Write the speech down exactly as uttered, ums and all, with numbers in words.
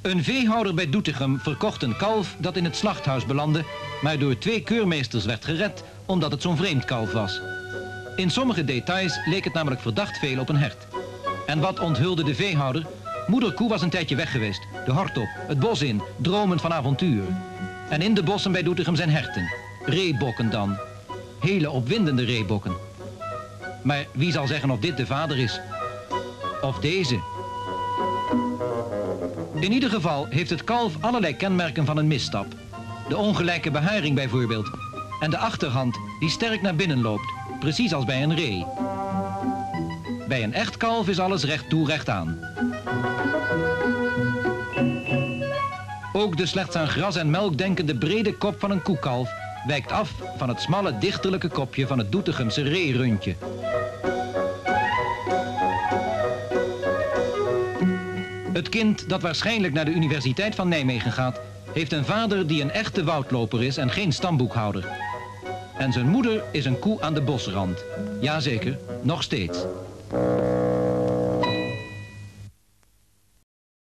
Een veehouder bij Doetinchem verkocht een kalf dat in het slachthuis belandde, maar door twee keurmeesters werd gered omdat het zo'n vreemd kalf was. In sommige details leek het namelijk verdacht veel op een hert. En wat onthulde de veehouder? Moederkoe was een tijdje weg geweest, de hort op, het bos in, dromend van avontuur. En in de bossen bij Doetinchem zijn herten, reebokken dan. Hele opwindende reebokken. Maar wie zal zeggen of dit de vader is? Of deze? In ieder geval heeft het kalf allerlei kenmerken van een misstap. De ongelijke beharing bijvoorbeeld. En de achterhand die sterk naar binnen loopt, precies als bij een ree. Bij een echt kalf is alles recht toe recht aan. Ook de slechts aan gras en melk denkende brede kop van een koekalf wijkt af van het smalle dichterlijke kopje van het Doetinchense reerundje. Het kind dat waarschijnlijk naar de Universiteit van Nijmegen gaat, heeft een vader die een echte woudloper is en geen stamboekhouder. En zijn moeder is een koe aan de bosrand. Jazeker, nog steeds.